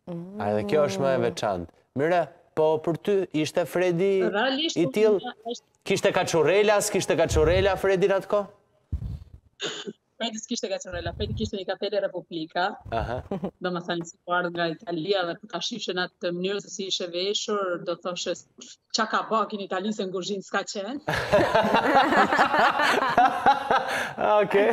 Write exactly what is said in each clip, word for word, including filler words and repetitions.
A edhe kjo është më e veçantë. Mire, po për ty ishte Fredi i tillë? Kishte kaçurela, s'kishte kaçurela Fredi në atë kohë? Fredi s'kishte kaçurela, Fredi kishte një kapele Republika, do më thënë si po ardhë nga Italia dhe ta shifshe në atë mënyrë se si ishe veshur, do thoshe qa ka bak in Itali se në kuzhinë s'ka qenë. Okej.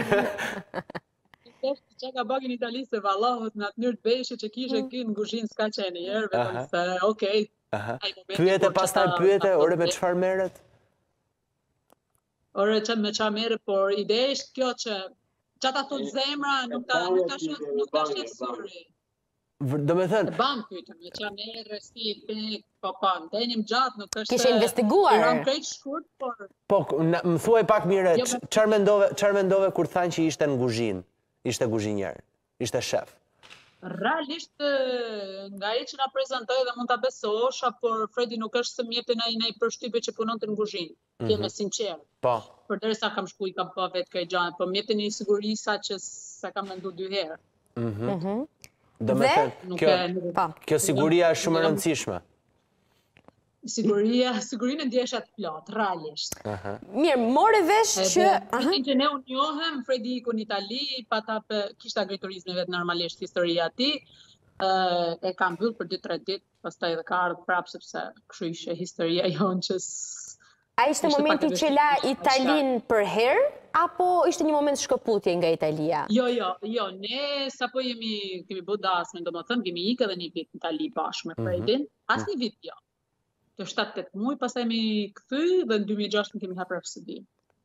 Qa ka bak in Itali se vallohët në atë mënyrë të veshje që kishe ki në kuzhinë s'ka qenë i erë, vetëm se okej. Pyete pastaj pyete, ore me çfarë merret? Ore që me qa mere, por ide është kjo që që ta thotë zemra nuk ka shqetë suri. Do me thënë? E bam pyte, me qa mere, si, pek, po pa, ndenjim gjatë, nuk është... Kishe investiguar? I ram krejt shkurt, por... Po, më thuaj pak mire, çfarë mendove kur thanë që ishte në kuzhinë, ishte kuzhinjer, ishte shef? Realisht, nga e që nga prezentoj dhe mund të besosha, por Fredi nuk është se mjepte në i përshtypje që punon të në kuzhinë. Kjeme sinqerë. Po. Për dere sa kam shku i kam pa vetë këj gjanë, por mjepte një sigurisa që sa kam mendu dy herë. Do me thënë, kjo siguria është shumë e rëndësishme. Siguria, sigurinë ndjesha të plot, realisht. Mirë, more vesh që... Edhe që ne unë njohem, Fredi iku në Itali, pata për kishta agriturizme vetë normalisht historia ti, e kam mbyll për dy tre ditë, pastaj edhe ka ardhë prapë, sepse kështu ishe historia jonë që... A ishte momenti që la Italin për herë, apo ishte një moment shkëputje nga Italia? Jo, jo, jo, ne sa po jemi, kemi bu dasme, do më thëmë, kemi ikë edhe një vit në Itali bashkë me Fredin, as një vit jo. Të shtatë tetë muj, pasaj me këthy dhe në dy mijë e gjashtën kemi hapër F S D.